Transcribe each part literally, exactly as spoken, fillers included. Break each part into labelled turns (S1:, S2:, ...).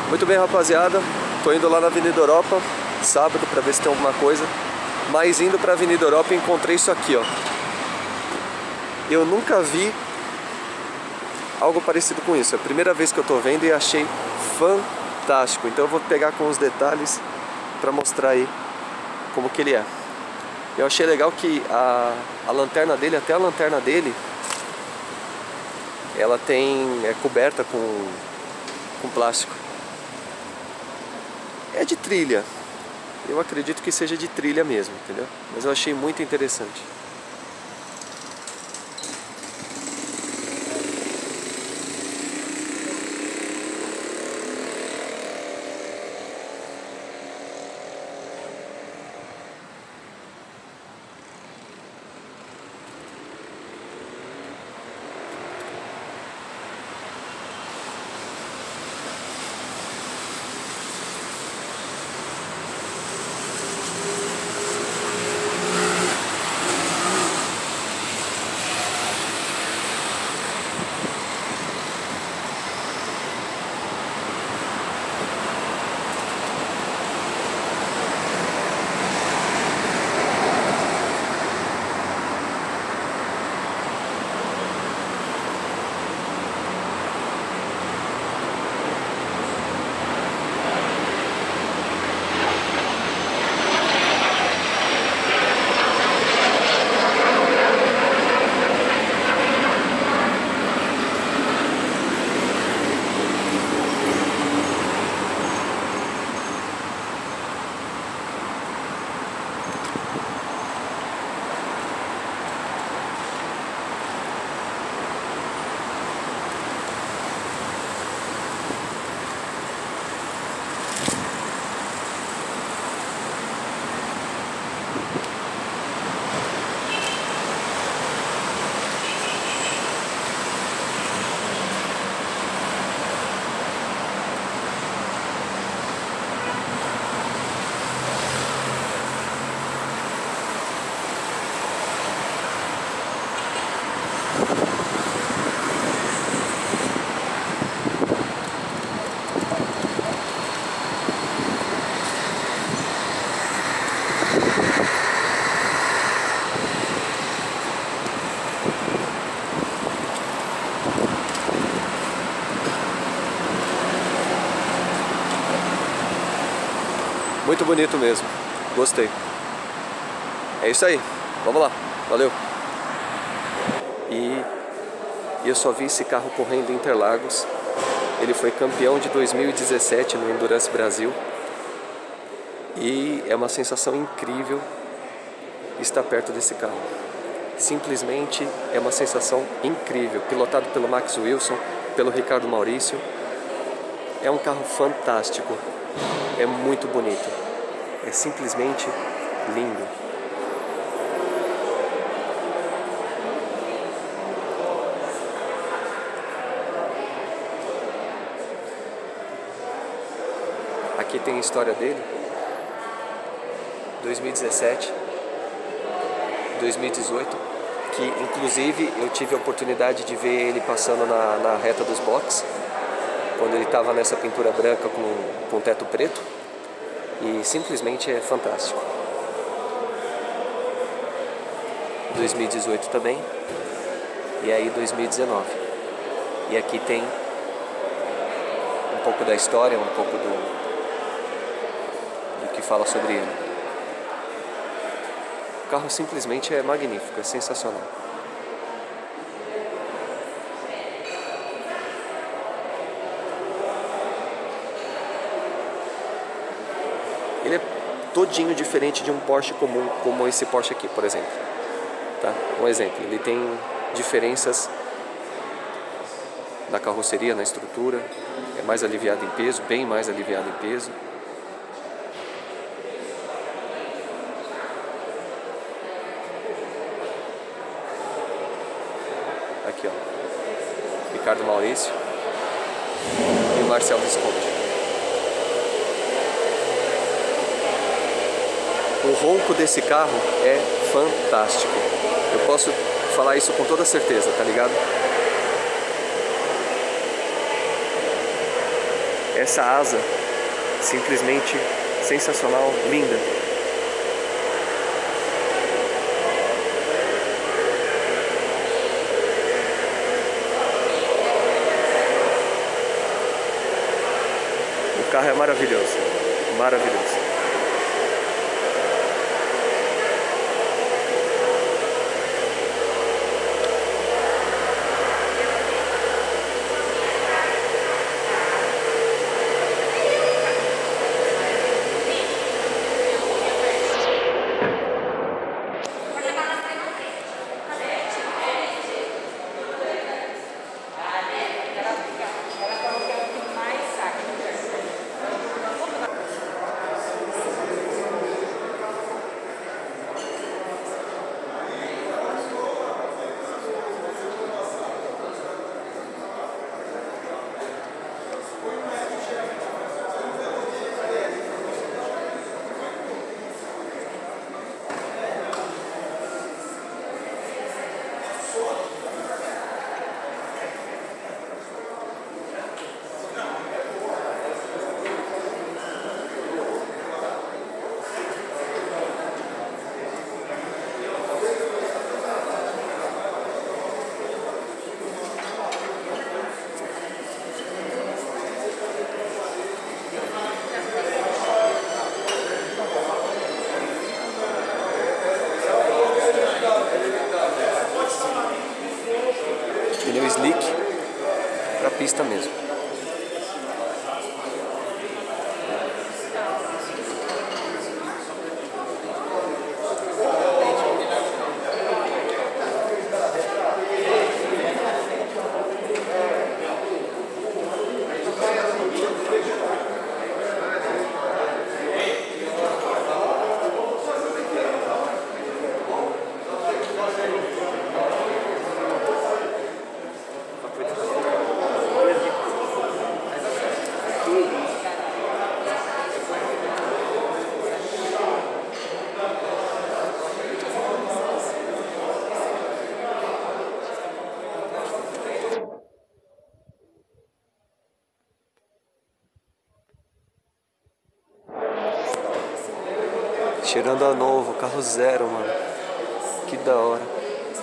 S1: Muito bem, rapaziada, tô indo lá na Avenida Europa sábado para ver se tem alguma coisa, mas indo para a Avenida Europa encontrei isso aqui, ó. Eu nunca vi algo parecido com isso, é a primeira vez que eu tô vendo e achei fantástico. Então eu vou pegar com os detalhes para mostrar aí como que ele é. Eu achei legal que a, a lanterna dele, até a lanterna dele, ela tem, é coberta com, com plástico. É de trilha, eu acredito que seja de trilha mesmo, entendeu? Mas eu achei muito interessante. Muito bonito mesmo, gostei. É isso aí, vamos lá, valeu. E eu só vi esse carro correndo em Interlagos. Ele foi campeão de dois mil e dezessete no Endurance Brasil. E é uma sensação incrível estar perto desse carro. Simplesmente é uma sensação incrível, pilotado pelo Max Wilson, pelo Ricardo Maurício. É um carro fantástico. É muito bonito, é simplesmente lindo. Aqui tem a história dele, dois mil e dezessete, dois mil e dezoito, que inclusive eu tive a oportunidade de ver ele passando na, na reta dos boxes, quando ele estava nessa pintura branca com, com teto preto, e simplesmente é fantástico. dois mil e dezoito também, e aí dois mil e dezenove. E aqui tem um pouco da história, um pouco do, do que fala sobre ele. O carro simplesmente é magnífico, é sensacional. Ele é todinho diferente de um Porsche comum, como esse Porsche aqui, por exemplo. Tá? Um exemplo, ele tem diferenças na carroceria, na estrutura, é mais aliviado em peso, bem mais aliviado em peso. Aqui, ó, Ricardo Maurício e o Marcel Visconti. O ronco desse carro é fantástico. Eu posso falar isso com toda certeza, tá ligado? essa asa simplesmente sensacional, linda. O carro é maravilhoso, maravilhoso. Pneu slick para pista mesmo. Cheirando a novo, carro zero, mano. Que da hora.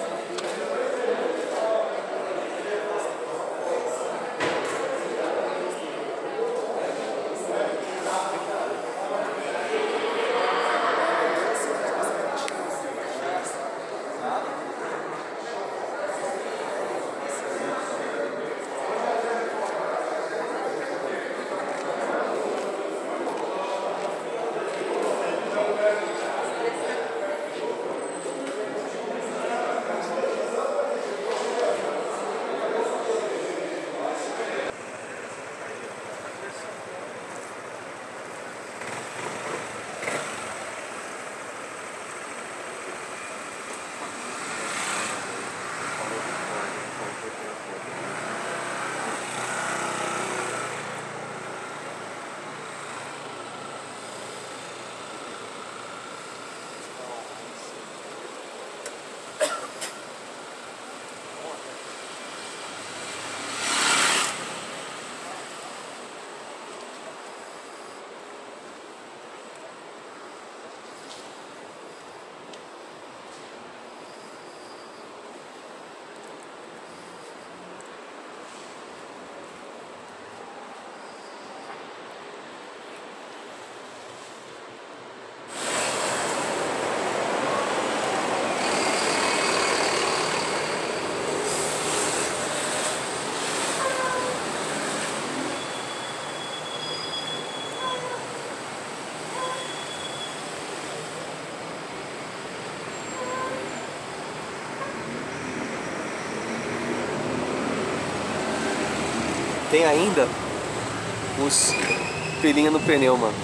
S1: Tem ainda os pelinhos no pneu, mano.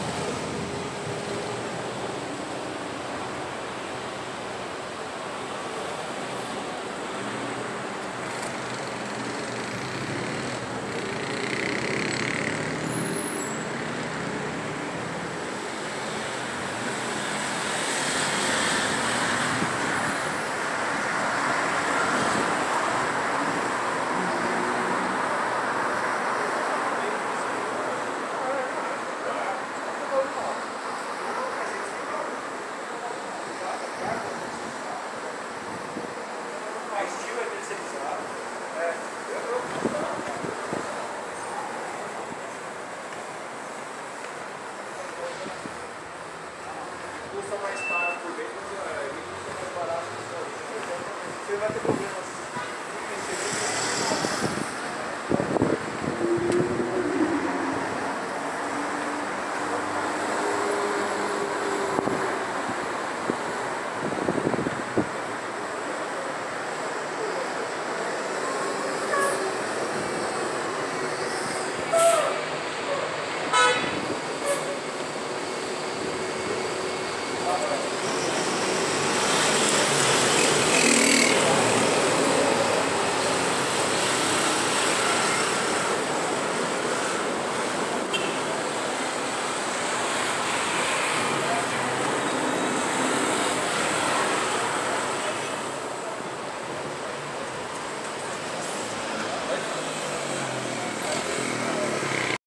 S2: ter problema.